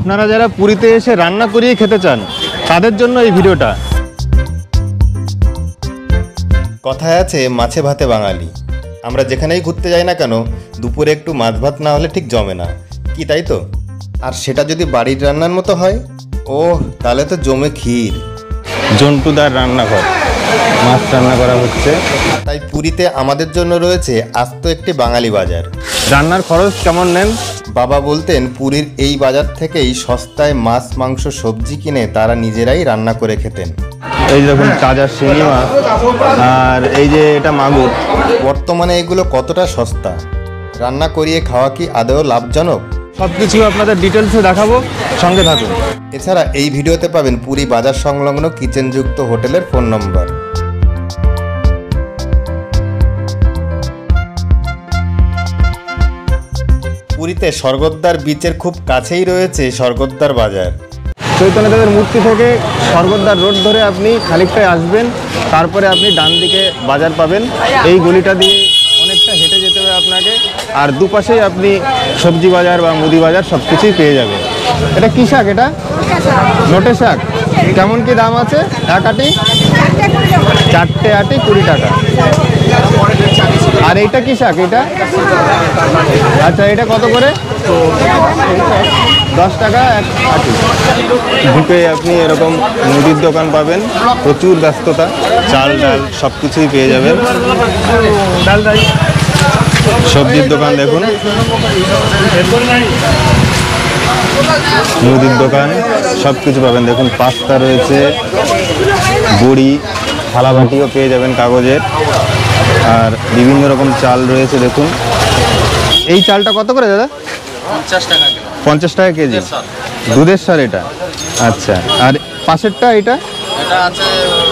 আপনারা যারা পুরীতে এসে রান্না করিয়ে খেতে চান তাদের জন্য এই ভিডিওটা। কথায় আছে মাছে ভাতে বাঙালি। আমরা যেখানেই ঘুরতে যাই না কেন দুপুরে একটু মাছ ভাত না হলে ঠিক জমে না, কি তাই তো? আর সেটা যদি বাড়ির রান্নার মতো হয়, ওহ তাহলে তো জমে ক্ষীর। জন্টুদার রান্নাঘর, মাছ রান্না করা হচ্ছে। তাই পুরীতে আমাদের জন্য রয়েছে আস্ত একটি বাঙালি বাজার। রান্নার খরচ কেমন নেন? বাবা বলতেন পুরীর এই বাজার থেকেই সস্তায় মাছ মাংস সবজি কিনে তারা নিজেরাই রান্না করে খেতেন। এই দেখুন তাজা শিঙি মাছ, আর এই যে এটা মাগুর। বর্তমানে এগুলো কতটা সস্তা, রান্না করিয়ে খাওয়া কি আদৌ লাভজনক? সব কিছু আপনাদের ডিটেলসে দেখাবো, সঙ্গে থাকুন। এছাড়া এই ভিডিওতে পাবেন পুরী বাজার সংলগ্ন কিচেনযুক্ত হোটেলের ফোন নম্বর। পুরীতে স্বর্গদ্বার বিচের খুব কাছেই রয়েছে স্বর্গদ্বার বাজার। চৈতন্যদেবের মূর্তি থেকে স্বর্গদ্বার রোড ধরে আপনি খানিকটায় আসবেন, তারপরে আপনি ডান দিকে বাজার পাবেন। এই গলিটা দিয়ে অনেকটা হেঁটে যেতে হবে আপনাকে, আর দুপাশেই আপনি সবজি বাজার বা মুদি বাজার সব কিছুই পেয়ে যাবেন। এটা কী শাক? এটা নোটে শাক। কেমন কি দাম আছে? এক আটি? 4টে আটি 20 টাকা। আর এইটা কি শাক? এটা আচ্ছা, এটা কত করে? 10 টাকা এক আটি। ঢুকে আপনি এরকম মুদির দোকান পাবেন, প্রচুর ব্যস্ততা, চাল ডাল সব কিছুই পেয়ে যাবেন। সবজির দোকান দেখুন, মুদির দোকান সব কিছু পাবেন। দেখুন পাস্তা রয়েছে, বড়ি, থালাবাটিও পেয়ে যাবেন কাগজের, আর বিভিন্ন রকম চাল রয়েছে। দেখুন এই চালটা কত করে দাদা? 50 টাকা কেজি। দুধের স্যার এটা? আচ্ছা। আর পাশেরটা এটা? এটা আছে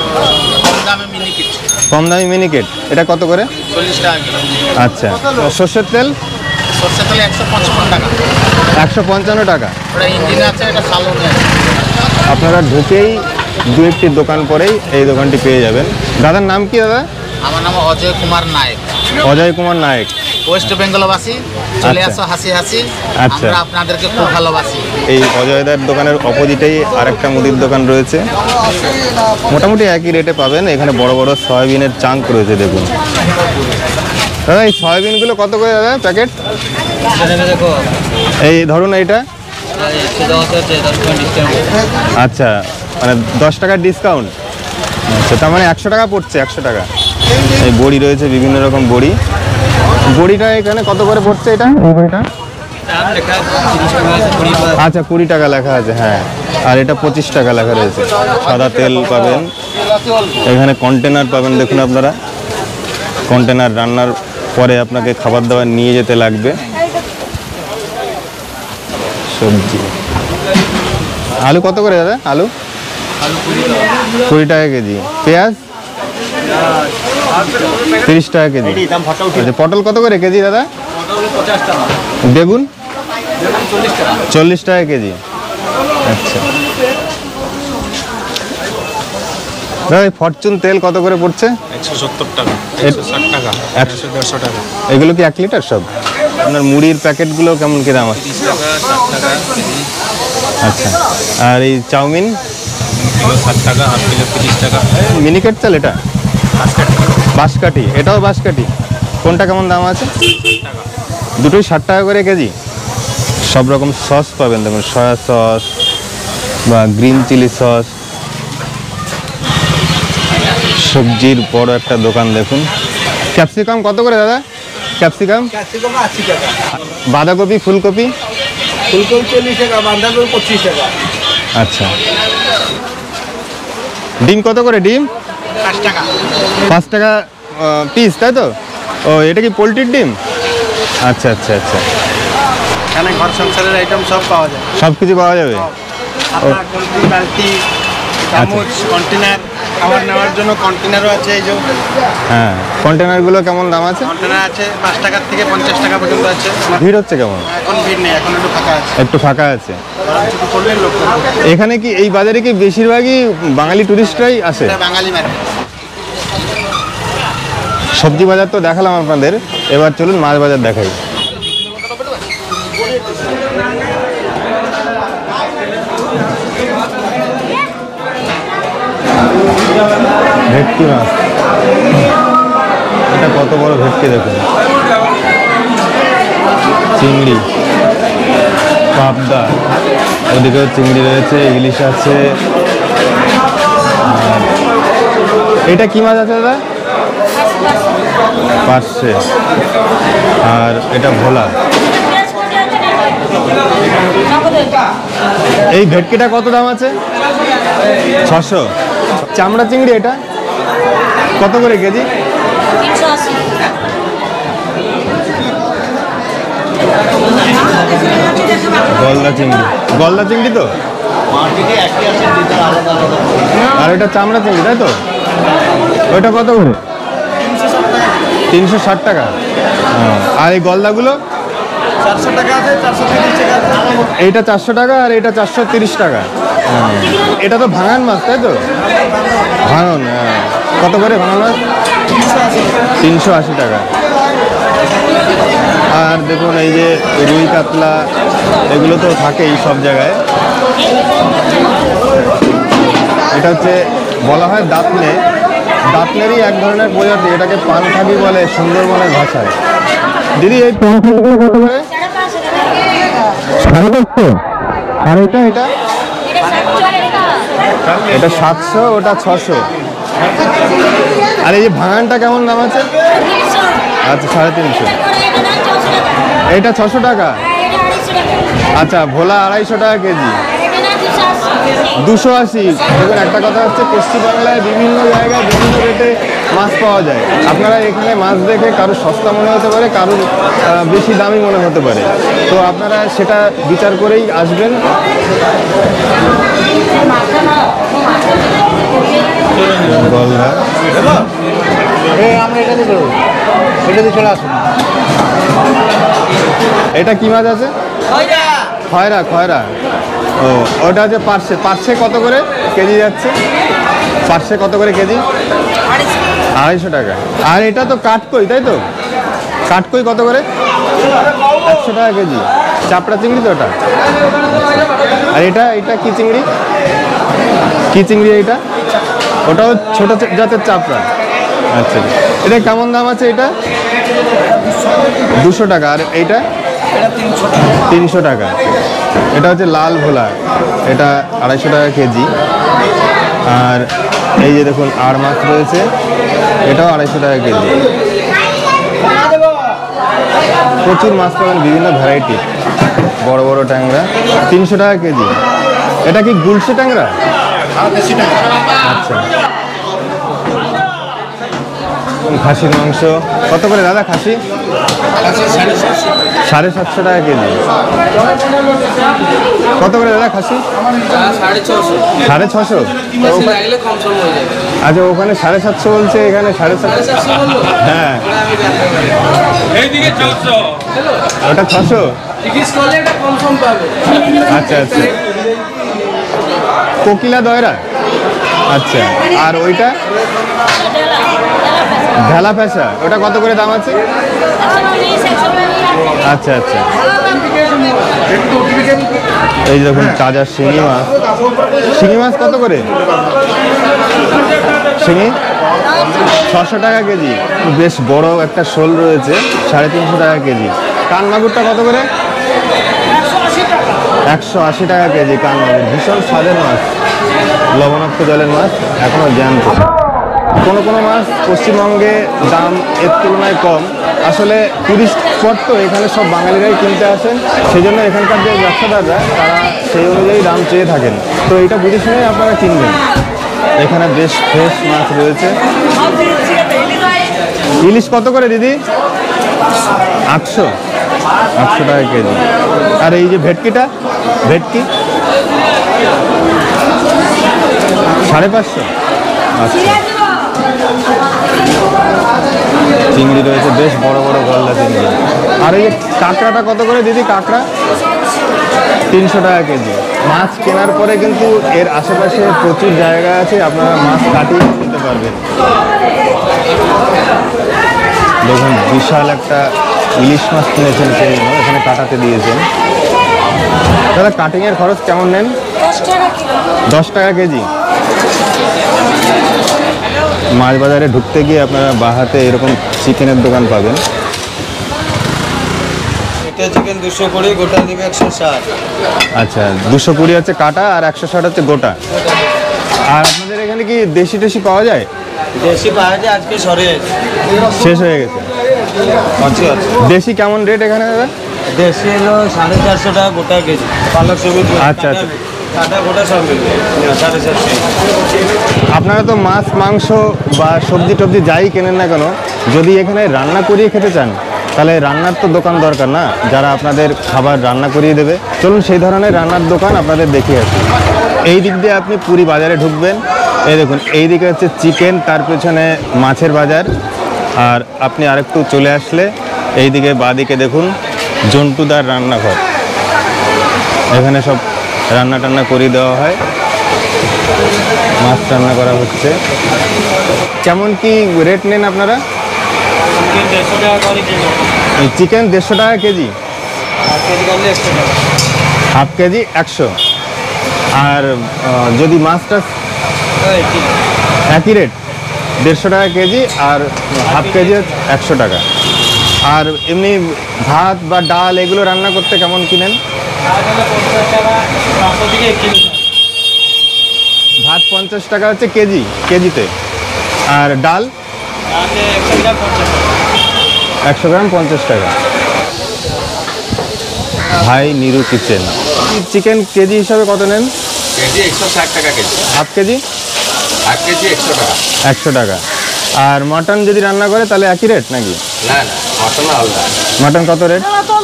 কম দামি মিনিকেট। এটা কত করে? 40 টাকা কিলো। আচ্ছা। সর্ষের তেল? সরষের তেল 155 টাকা। 155 টাকা। ওটা ইঞ্জিন আছে, এটা সালোনে আছে। আপনারা ঢুকেই দু একটি দোকান পরেই এই দোকানটি পেয়ে যাবেন। দাদার নাম কি দাদা? আমার নাম অজয় কুমার নায়ক। অজয় কুমার নায়ক। ওয়েস্ট বেঙ্গলবাসী, চলে আসো হাসি হাসি। আচ্ছা, আমরা আপনাদেরকে খুব ভালোবাসি। এই অজয়দার দোকানের অপোজিটেই আরেকটা মুদির দোকান রয়েছে, মোটামুটি একই রেটে পাবেন। এখানে বড় বড় সয়াবিনের চাঙ্ক রয়েছে। দেখুন দাদা এই সয়াবিনগুলো কত করে দাদা প্যাকেট? এই ধরুন এইটা। আচ্ছা, মানে 10 টাকার ডিসকাউন্ট। আচ্ছা, তার মানে 100 টাকা পড়ছে। 100 টাকা। এই বড়ি রয়েছে, বিভিন্ন রকম বড়ি। বড়িটা এখানে কত করে পড়ছে? এটা এই বড়িটা আচ্ছা 20 টাকা লেখা আছে। হ্যাঁ, আর এটা 25 টাকা লেখা রয়েছে। সাদা তেল পাবেন, এখানে কন্টেনার পাবেন। দেখুন আপনারা, কন্টেনার রান্নার পরে আপনাকে খাবার দাবার নিয়ে যেতে লাগবে। সবজি, আলু কত করে দাদা? আলু 20 টাকা কেজি। পেঁয়াজ 30 টাকা কেজি। আচ্ছা, পটল কত করে কেজি দাদা? বেগুন 40 টাকা কেজি। আচ্ছা দাদা এই ফরচুন তেল কত করে পড়ছে? 170 টাকা, 160 টাকা, 150 টাকা। এগুলো কি 1 লিটার সব? আপনার মুড়ির প্যাকেটগুলো কেমন কি দাম আছে? 30 টাকা, 60 টাকা কেজি। আচ্ছা, আর এই চাউমিন? 60 টাকা, হাফ কিলো 30 টাকা। মিনিকেট চাল? এটা বাঁশকাঠি। এটাও বাঁশকাঠি। কোনটা কেমন দাম আছে? দুটোই 60 টাকা করে কেজি। সব রকম সস পাবেন। দেখুন সয়া সস বা গ্রিন চিলি সস। সবজির বড় একটা দোকান দেখুন। ক্যাপসিকাম কত করে দাদা? ক্যাপসিকাম 80 টাকা। বাঁধাকপি, ফুলকপি? ফুলকপি 40 টাকা, বাঁধাকপি 25 টাকা। আচ্ছা। ডিম কত করে? ডিম 5 টাকা। 5 টাকা পিস, তাই তো? ও, এটা কি পোলট্রির ডিম? আচ্ছা আচ্ছা আচ্ছা। এখানে ঘর সংসারের আইটেম সব পাওয়া যায়। সব কিছু পাওয়া যাবে? আপনার কলকি, বালতি, চামচ, কন্টেনার, খাবার নেওয়ার জন্য কন্টেনারও আছে। এই যে হ্যাঁ, কন্টেনারগুলো কেমন দাম আছে? কন্টেনার আছে 5 টাকা থেকে 50 টাকা পর্যন্ত আছে। ভিড় হচ্ছে কেমন? এখন ভিড় নেই, এখন একটু ফাঁকা আছে। একটু ফাঁকা আছে। কিছু করলে লোক এখানে কি এই বাজারে কি বেশিরভাগই বাঙালি টুরিস্টরাই আসে? বাঙালি মার্কেট। সবজি বাজার তো দেখালাম আপনাদের, এবার চলুন মাছ বাজার দেখাই। ভেটকি মাছ, এটা কত বড় ভেটকি দেখুন। চিংড়ি, পাবদা, ওদিকেও চিংড়ি রয়েছে, ইলিশ আছে। আর এটা কি মাছ আছে দাদা? পার্শে। আর এটা ভোলা। এই ভেটকিটা কত দাম আছে? 600। চামড়া চিংড়ি এটা কত করে কেজি? 380। গলদা চিংড়ি, গলদা চিংড়ি তো। আর এটা চামড়া চিংড়ি তাই তো? ওইটা কত করে? 360 টাকা। আর এই গলদাগুলো 400 টাকা আছে, 430 টাকা আছে। এইটা 400 টাকা আর এটা 430 টাকা। এটা তো ভাঙান মাছ তাই তো? ভাঙন, কত করে ভাঙান মাছ? 380 টাকা। আর দেখুন এই যে রুই কাতলা, এগুলো তো থাকেই সব জায়গায়। এটা হচ্ছে বলা হয় দাঁতনে, দাঁতনেরই এক ধরনের প্রজাতি, এটাকে পানখাবি বলে সুন্দরবনের ভাষায়। দিদি এই পানখাবিগুলো কত করে? 550। আর এটা এটা এটা 700, ওটা 600। আর এই যে ভাঙানটা কেমন দাম আছে? আচ্ছা 350। এইটা 600 টাকা। আচ্ছা ভোলা 250 টাকা কেজি। 280। দেখুন একটা কথা হচ্ছে, পশ্চিমবাংলায় বিভিন্ন জায়গায় বিভিন্ন রেটে মাছ পাওয়া যায়। আপনারা এখানে মাছ দেখে কারো সস্তা মনে হতে পারে, কারোর বেশি দামি মনে হতে পারে, তো আপনারা সেটা বিচার করেই আসবেন। গলদা, আমরা এটা দিয়ে করবো, এটা দিয়ে চলে আসুন। এটা কি মাছ আছে? খয়রা, খয়রা। ও ওটা হচ্ছে পার্শে। পার্শে কত করে কেজি যাচ্ছে? পার্শে কত করে কেজি? 250 টাকা। আর এটা তো কাঠকই তাই তো? কাঠকই কত করে? 100 টাকা কেজি। চাপড়া চিংড়ি তো ওটা। আর এটা এটা কি চিংড়ি? কি চিংড়ি এটা? ওটাও ছোট জাতের চাপড়া। আচ্ছা, এটা কেমন দাম আছে? এটা 200 টাকা। আর এইটা 300 টাকা। এটা হচ্ছে লাল ভোলা, এটা 250 টাকা কেজি। আর এই যে দেখুন আর মাছ রয়েছে, এটাও 250 টাকা কেজি। প্রচুর মাছ পাবেন, বিভিন্ন ভ্যারাইটি। বড় বড় ট্যাংরা 300 টাকা কেজি। এটা কি গুলশে ট্যাংরা? আচ্ছা। খাসির মাংস কত করে দাদা? খাসি 750 টাকা কেজি। কত করে দাদা খাসি? 650। আচ্ছা ওখানে 750 বলছে, এখানে 750। হ্যাঁ ওটা 600। আচ্ছা আচ্ছা। কোকিলা দয়রা। আচ্ছা। আর ওইটা ঢেলা পেশা, ওটা কত করে দাম আছে? আচ্ছা আচ্ছা। এই দেখুন তাজা শিঙি মাছ। শিঙি মাছ কত করে? শিঙি 600 টাকা কেজি। বেশ বড় একটা শোল রয়েছে, 350 টাকা কেজি। কান মাগুরটা কত করে? 180 টাকা কেজি কান মাগুর। ভীষণ স্বাদের মাছ, লবণাক্ত জলের মাছ, এখনো জ্যান্ত। কোনো কোনো মাছ পশ্চিমবঙ্গে দাম এর তুলনায় কম। আসলে টুরিস্ট স্পট তো, এখানে সব বাঙালিরাই কিনতে আসেন, সেই জন্য এখানকার যে ব্যবসাদাররা তারা সেই অনুযায়ী দাম চেয়ে থাকেন। তো এটা বুঝে শুনেই আপনারা কিনবেন। এখানে বেশ ফ্রেশ মাছ রয়েছে। ইলিশ কত করে দিদি? 800 টাকা কেজি। আর এই যে ভেটকিটা, ভেটকি 550। আচ্ছা। চিংড়ি রয়েছে, বেশ বড় বড় গলদা চিংড়ি। আর এই কাঁকড়াটা কত করে দিদি? কাঁকড়া 300 টাকা কেজি। মাছ কেনার পরে কিন্তু এর আশেপাশে প্রচুর জায়গা আছে, আপনারা মাছ কাটিয়ে নিতে পারবেন। দেখুন বিশাল একটা ইলিশ মাছ কিনেছেন, সেই এখানে কাটাতে দিয়েছেন। দাদা কাটিংয়ের খরচ কেমন নেন? 10 টাকা কেজি। মাছ বাজারে ঢুকতে গিয়ে আপনারা বাহাতে এরকম চিকেনের দোকান পাবেন। এটা চিকেন 220, গোটা দিবে 160। আচ্ছা, 220 হচ্ছে কাটা আর 160 হচ্ছে গোটা। আর আপনাদের এখানে কি দেশি টেশি পাওয়া যায়? দেশি পাওয়া যায়, আজকে সরে শেষ হয়ে গেছে। আছে। দেশি কেমন রেট এখানে দাদা? দেশি হলো 450 টাকা গোটা কেজি। পালক সবুজ আচ্ছা, আচ্ছা। কাটা গোটা সব মিলবে 450। আপনারা তো মাছ মাংস বা সবজি টবজি যাই কেনেন না কেন, যদি এখানে রান্না করিয়ে খেতে চান তাহলে রান্নার তো দোকান দরকার না, যারা আপনাদের খাবার রান্না করিয়ে দেবে। চলুন সেই ধরনের রান্নার দোকান আপনাদের দেখিয়ে আসি। এই দিক দিয়ে আপনি পুরী বাজারে ঢুকবেন, এই দেখুন এই দিকে হচ্ছে চিকেন, তার পেছনে মাছের বাজার। আর আপনি আরেকটু চলে আসলে এই দিকে বাঁদিকে দেখুন জন্টুদার রান্নাঘর, এখানে সব রান্না টান্না করিয়ে দেওয়া হয়, মাছ রান্না করা হচ্ছে। কেমন কি রেট নেন আপনারা? চিকেন 150 টাকা করে কেজি। এই চিকেন 150 টাকা কেজি, আর কেজি করলে 100 টাকা। Half KG 100। আর যদি মাছটা একই রেট 150 টাকা কেজি, আর হাফ কেজি 100 টাকা। আর এমনি ভাত বা ডাল এগুলো রান্না করতে কেমন কিনেন? 50 টাকা, 500 থেকে 1 কিলো। ভাত 50 টাকা হচ্ছে কেজি, কেজিতে। আর ডাল তাহলে 100 গ্রাম 50 টাকা। 100 গ্রাম 50 টাকা। ভাই নিরু কিচেন। চিকেন কেজি হিসাবে কত নেন? কেজি 160 টাকা KG. Half KG? Half KG 100 টাকা। 100 টাকা। আর মটন যদি রান্না করে তাহলে একই রেট নাকি? না না, মটন আলাদা। মটন কত রেট?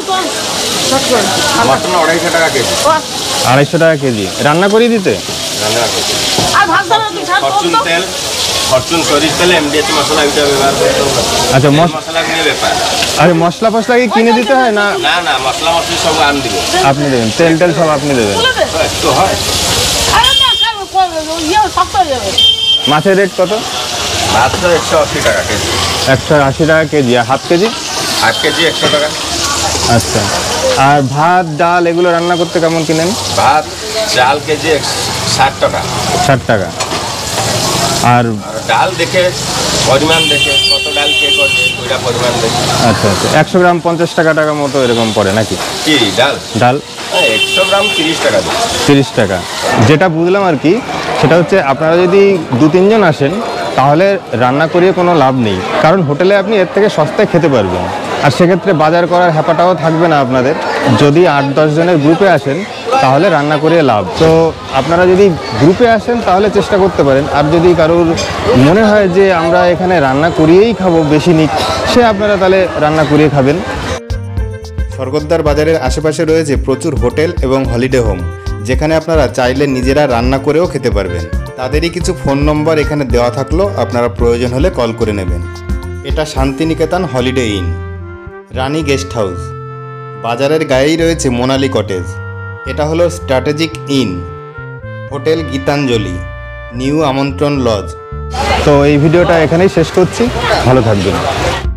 মটন 250 টাকা কেজি। 250 টাকা কেজি। রান্না করিয়ে দিতে? রান্না করছি। ফরচুন তেল, ফরচুন সরিষ তেল, এমডিএচ মশলা এটা ব্যবহার করতে হবে। আচ্ছা, মশলা নিয়ে ব্যাপার। আরে মশলা ফসলা কি কিনে দিতে হয় না না না, মশলা মশলি সব আন দিবে। আপনি দেবেন? তেল টেল সব আপনি দেবেন? একটু হয়। মাছের রেট কত? মাত্র 180 টাকা কেজি। 180 টাকা কেজি। আর হাফ কেজি? হাফ কেজি 100 টাকা। আচ্ছা। আর ভাত ডাল এগুলো রান্না করতে কেমন কিনেন? ভাত চাল কেজি 60 টাকা। 60 টাকা। আর আর ডাল দেখে, পরিমাণ দেখে, কত ডাল কে করবে ওইটা পরিমাণ দেখে। আচ্ছা আচ্ছা, 100 গ্রাম 50 টাকা মতো এরকম পড়ে নাকি? কি ডাল? ডাল 100 গ্রাম 30 টাকা দেবে। 30 টাকা। যেটা বুঝলাম আর কি, সেটা হচ্ছে আপনারা যদি 2-3 জন আসেন তাহলে রান্না করিয়ে কোনো লাভ নেই, কারণ হোটেলে আপনি এর থেকে সস্তায় খেতে পারবেন। আর সেক্ষেত্রে বাজার করার হ্যাপাটাও থাকবে না আপনাদের। যদি 8-10 জনের গ্রুপে আসেন তাহলে রান্না করিয়ে লাভ। তো আপনারা যদি গ্রুপে আসেন তাহলে চেষ্টা করতে পারেন। আর যদি কারোর মনে হয় যে আমরা এখানে রান্না করিয়েই খাবো বেশি নিক, সে আপনারা তাহলে রান্না করিয়ে খাবেন। স্বর্গদ্বার বাজারের আশেপাশে রয়েছে প্রচুর হোটেল এবং হলিডে হোম, যেখানে আপনারা চাইলে নিজেরা রান্না করেও খেতে পারবেন। তাদেরই কিছু ফোন নম্বর এখানে দেওয়া থাকলো, আপনারা প্রয়োজন হলে কল করে নেবেন। এটা Shantiniketan holiday inn, Rani guest house, বাজারের গায়েই রয়েছে মোনালি কটেজ। এটা হলো strategic inn, hotel Gitanjali, new Amantran lodge. তো এই ভিডিওটা এখানেই শেষ করছি, ভালো থাকবেন।